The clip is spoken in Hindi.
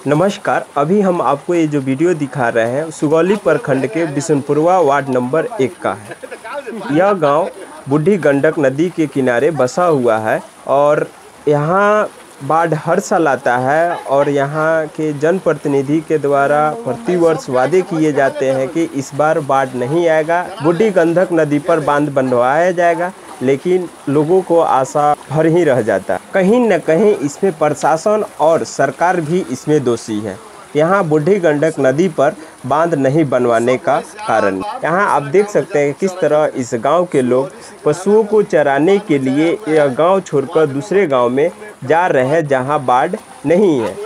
नमस्कार। अभी हम आपको ये जो वीडियो दिखा रहे हैं सुगौली प्रखंड के बिशनपुरवा वार्ड नंबर 1 का है। यह गांव बूढ़ी गंडक नदी के किनारे बसा हुआ है और यहाँ बाढ़ हर साल आता है और यहाँ के जनप्रतिनिधि के द्वारा प्रतिवर्ष वादे किए जाते हैं कि इस बार बाढ़ नहीं आएगा, बूढ़ी गंडक नदी पर बांध बनवाया जाएगा, लेकिन लोगों को आशा भर ही रह जाता। कहीं न कहीं इसमें प्रशासन और सरकार भी इसमें दोषी है। यहाँ बूढ़ी गंडक नदी पर बांध नहीं बनवाने का कारण यहाँ आप देख सकते हैं किस तरह इस गांव के लोग पशुओं को चराने के लिए यह गांव छोड़कर दूसरे गांव में जा रहे हैं जहां बाढ़ नहीं है।